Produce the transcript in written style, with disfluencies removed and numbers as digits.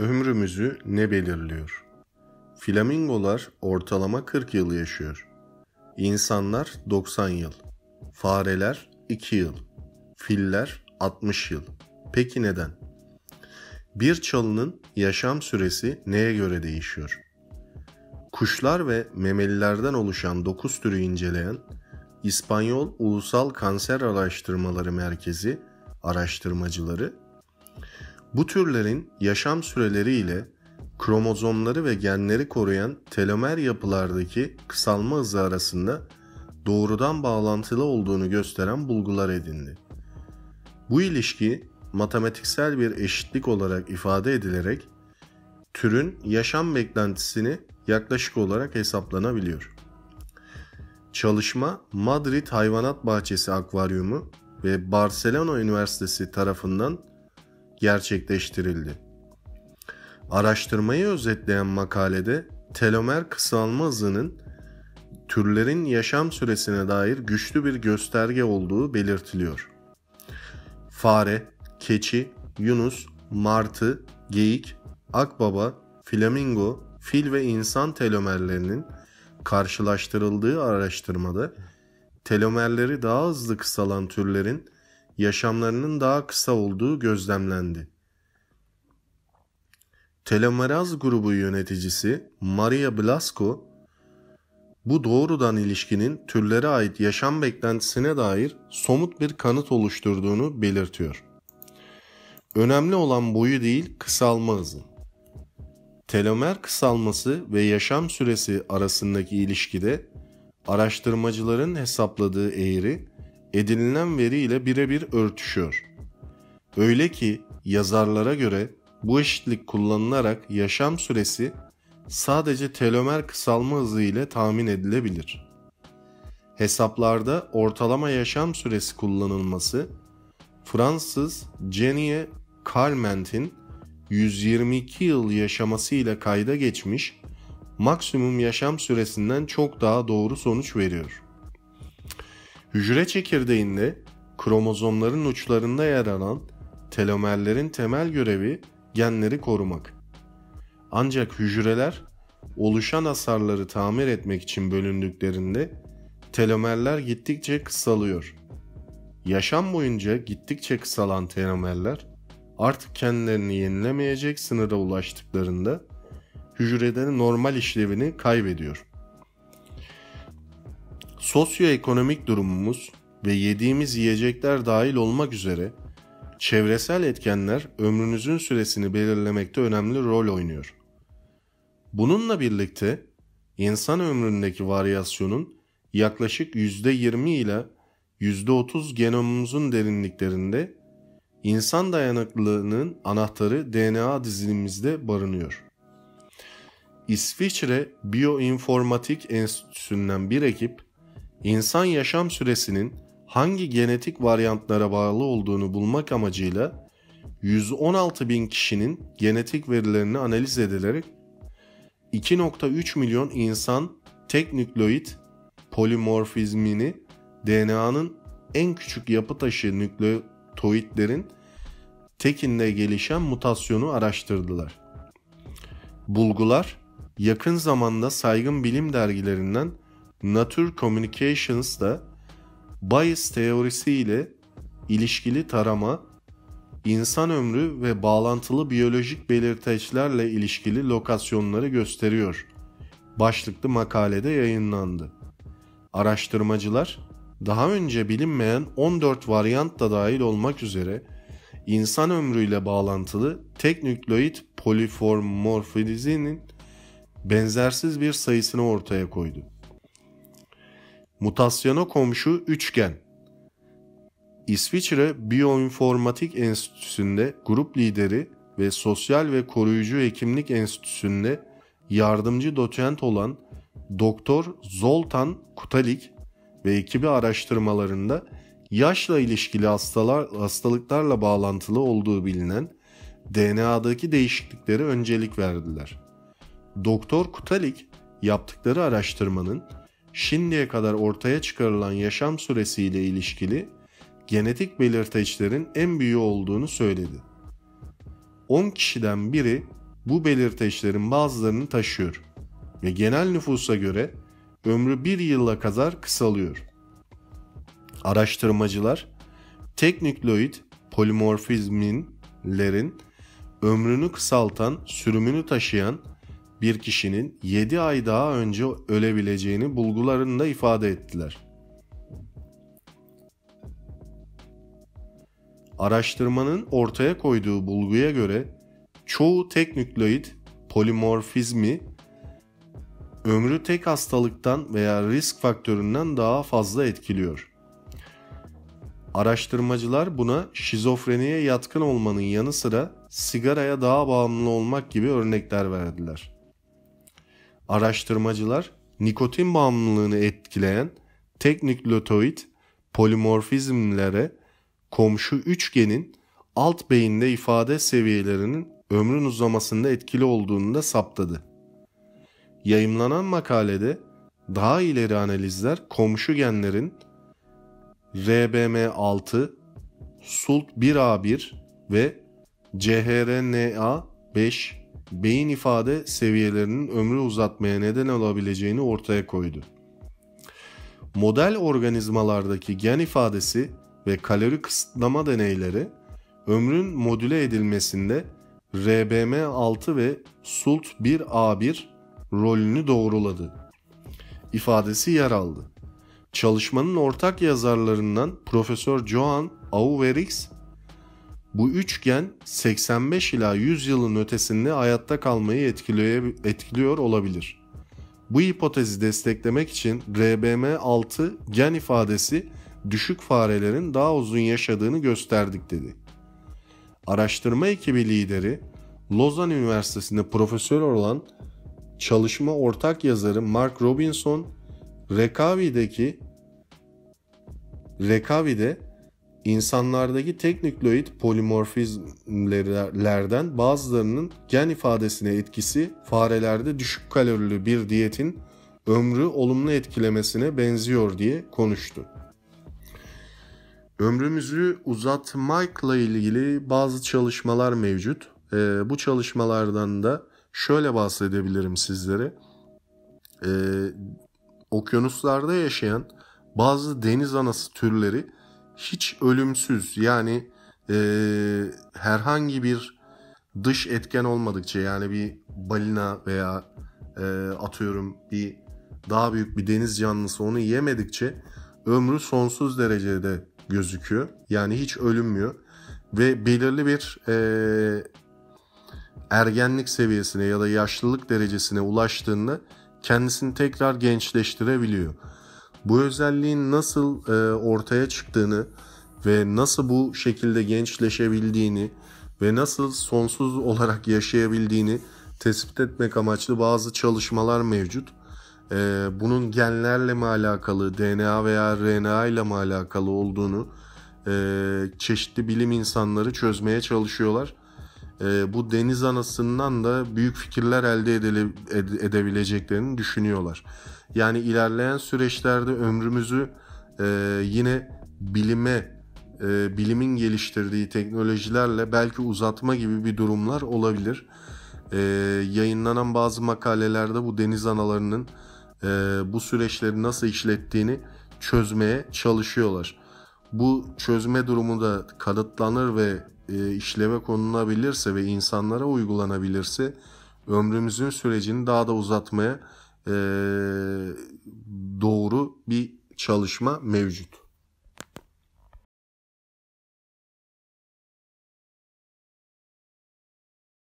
Ömrümüzü ne belirliyor? Flamingolar ortalama 40 yıl yaşıyor. İnsanlar 90 yıl. Fareler 2 yıl. Filler 60 yıl. Peki neden? Bir çalının yaşam süresi neye göre değişiyor? Kuşlar ve memelilerden oluşan 9 türü inceleyen İspanyol Ulusal Kanser Araştırmaları Merkezi araştırmacıları, bu türlerin yaşam süreleri ile kromozomları ve genleri koruyan telomer yapılardaki kısalma hızı arasında doğrudan bağlantılı olduğunu gösteren bulgular edindi. Bu ilişki matematiksel bir eşitlik olarak ifade edilerek türün yaşam beklentisini yaklaşık olarak hesaplanabiliyor. Çalışma Madrid Hayvanat Bahçesi Akvaryumu ve Barcelona Üniversitesi tarafından gerçekleştirildi. Araştırmayı özetleyen makalede telomer kısalma hızının türlerin yaşam süresine dair güçlü bir gösterge olduğu belirtiliyor. Fare, keçi, yunus, martı, geyik, akbaba, flamingo, fil ve insan telomerlerinin karşılaştırıldığı araştırmada telomerleri daha hızlı kısalan türlerin yaşamlarının daha kısa olduğu gözlemlendi. Telomeraz grubu yöneticisi Maria Blasco, bu doğrudan ilişkinin türlere ait yaşam beklentisine dair somut bir kanıt oluşturduğunu belirtiyor. Önemli olan boyu değil, kısalma hızı. Telomer kısalması ve yaşam süresi arasındaki ilişkide araştırmacıların hesapladığı eğri edinilen veri ile birebir örtüşüyor. Öyle ki yazarlara göre bu eşitlik kullanılarak yaşam süresi sadece telomer kısalma hızı ile tahmin edilebilir. Hesaplarda ortalama yaşam süresi kullanılması, Fransız Jenny Calment'in 122 yıl yaşaması ile kayda geçmiş maksimum yaşam süresinden çok daha doğru sonuç veriyor. Hücre çekirdeğinde kromozomların uçlarında yer alan telomerlerin temel görevi genleri korumak. Ancak hücreler oluşan hasarları tamir etmek için bölündüklerinde telomerler gittikçe kısalıyor. Yaşam boyunca gittikçe kısalan telomerler artık kendilerini yenilemeyecek sınıra ulaştıklarında hücrelerin normal işlevini kaybediyor. Sosyoekonomik durumumuz ve yediğimiz yiyecekler dahil olmak üzere çevresel etkenler ömrünüzün süresini belirlemekte önemli rol oynuyor. Bununla birlikte insan ömründeki varyasyonun yaklaşık %20 ile %30 genomumuzun derinliklerinde insan dayanıklılığının anahtarı DNA dizilimimizde barınıyor. İsviçre Bioinformatik Enstitüsü'nden bir ekip, insan yaşam süresinin hangi genetik varyantlara bağlı olduğunu bulmak amacıyla 116 bin kişinin genetik verilerini analiz edilerek 2,3 milyon insan tek nükleoid polimorfizmini DNA'nın en küçük yapı taşı nükleotoidlerin tekinde gelişen mutasyonu araştırdılar. Bulgular yakın zamanda saygın bilim dergilerinden Nature Communications'da Bayes teorisi ile ilişkili tarama, insan ömrü ve bağlantılı biyolojik belirteçlerle ilişkili lokasyonları gösteriyor başlıklı makalede yayınlandı. Araştırmacılar, daha önce bilinmeyen 14 varyant da dahil olmak üzere insan ömrüyle bağlantılı tek nükleoid polifomorfizmin benzersiz bir sayısını ortaya koydu. Mutasyona komşu üçgen. İsviçre Bioinformatik Enstitüsü'nde grup lideri ve Sosyal ve Koruyucu Hekimlik Enstitüsü'nde yardımcı doçent olan Doktor Zoltan Kutalik ve ekibi araştırmalarında yaşla ilişkili hastalıklarla bağlantılı olduğu bilinen DNA'daki değişikliklere öncelik verdiler. Doktor Kutalik yaptıkları araştırmanın şimdiye kadar ortaya çıkarılan yaşam süresiyle ilişkili genetik belirteçlerin en büyüğü olduğunu söyledi. 10 kişiden biri bu belirteçlerin bazılarını taşıyor ve genel nüfusa göre ömrü 1 yıla kadar kısalıyor. Araştırmacılar tek nükleoid polimorfizmlerin ömrünü kısaltan sürümünü taşıyan bir kişinin 7 ay daha önce ölebileceğini bulgularında ifade ettiler. Araştırmanın ortaya koyduğu bulguya göre çoğu tek nükleoid polimorfizmi ömrü tek hastalıktan veya risk faktöründen daha fazla etkiliyor. Araştırmacılar buna şizofreniye yatkın olmanın yanı sıra sigaraya daha bağımlı olmak gibi örnekler verdiler. Araştırmacılar nikotin bağımlılığını etkileyen tek nükleoid polimorfizmlere komşu 3 genin alt beyinde ifade seviyelerinin ömrün uzamasında etkili olduğunu da saptadı. Yayımlanan makalede daha ileri analizler komşu genlerin RBM6, SULT1A1 ve CHRNA5 beyin ifade seviyelerinin ömrü uzatmaya neden olabileceğini ortaya koydu. Model organizmalardaki gen ifadesi ve kalori kısıtlama deneyleri ömrün modüle edilmesinde RBM6 ve SULT1A1 rolünü doğruladı ifadesi yer aldı. Çalışmanın ortak yazarlarından Profesör Johan Auwerichs, bu üç gen 85 ila 100 yılın ötesinde hayatta kalmayı etkiliyor olabilir. Bu hipotezi desteklemek için RBM6 gen ifadesi düşük farelerin daha uzun yaşadığını gösterdik dedi. Araştırma ekibi lideri, Lozan Üniversitesi'nde profesör olan çalışma ortak yazarı Mark Robinson, Rekavi'de insanlardaki tek nükleoid polimorfizmlerden bazılarının gen ifadesine etkisi farelerde düşük kalorili bir diyetin ömrü olumlu etkilemesine benziyor diye konuştu. Ömrümüzü uzatmakla ilgili bazı çalışmalar mevcut. Bu çalışmalardan da şöyle bahsedebilirim sizlere. Okyanuslarda yaşayan bazı deniz anası türleri hiç ölümsüz, yani herhangi bir dış etken olmadıkça, yani bir balina veya atıyorum bir daha büyük bir deniz canlısı onu yemedikçe ömrü sonsuz derecede gözüküyor. Yani hiç ölünmüyor ve belirli bir ergenlik seviyesine ya da yaşlılık derecesine ulaştığında kendisini tekrar gençleştirebiliyor. Bu özelliğin nasıl ortaya çıktığını ve nasıl bu şekilde gençleşebildiğini ve nasıl sonsuz olarak yaşayabildiğini tespit etmek amaçlı bazı çalışmalar mevcut. Bunun genlerle mi alakalı, DNA veya RNA ile mi alakalı olduğunu çeşitli bilim insanları çözmeye çalışıyorlar. Bu deniz anasından da büyük fikirler elde edebileceklerini düşünüyorlar. Yani ilerleyen süreçlerde ömrümüzü yine bilimin geliştirdiği teknolojilerle belki uzatma gibi bir durumlar olabilir. Yayınlanan bazı makalelerde bu deniz analarının bu süreçleri nasıl işlettiğini çözmeye çalışıyorlar. Bu çözme durumu da kanıtlanır ve işleve konulabilirse ve insanlara uygulanabilirse ömrümüzün sürecini daha da uzatmaya doğru bir çalışma mevcut.